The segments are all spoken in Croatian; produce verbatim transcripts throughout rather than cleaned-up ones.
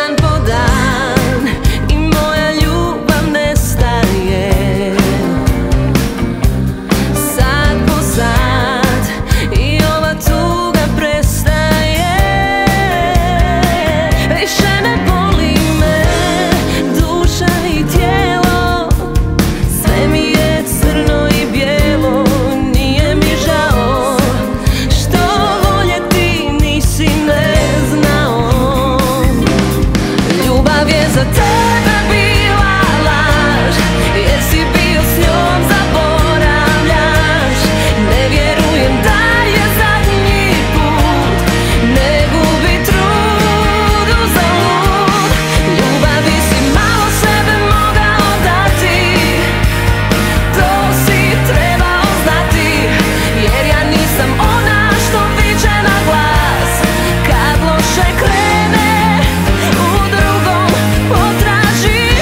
dan po dan i moja ljubav nestaje. Sad po sad i ova tuga prestaje. Više ne boli me duša i tijelo, sve mi je crno i bijelo. Nije mi žao što voljeti nisi me znao. Ljubav je za tebe bila laž, jer si bio s njom zaboravljaš. Ne vjerujem da je zadnji put, ne gubi trud uzalud. Ljubavi si malo sebe mogao dati, to si trebao znati, jer ja nisam ona što viče na glas. Kad loše krene, u drugom potražiš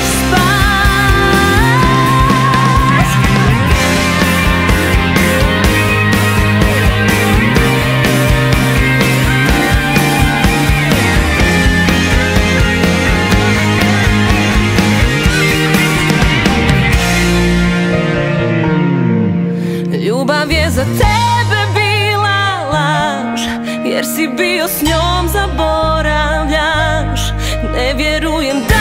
spas. Ljubav je za tebe bila laž, jer si bio s njom zaboravljaš. Ne vjerujem da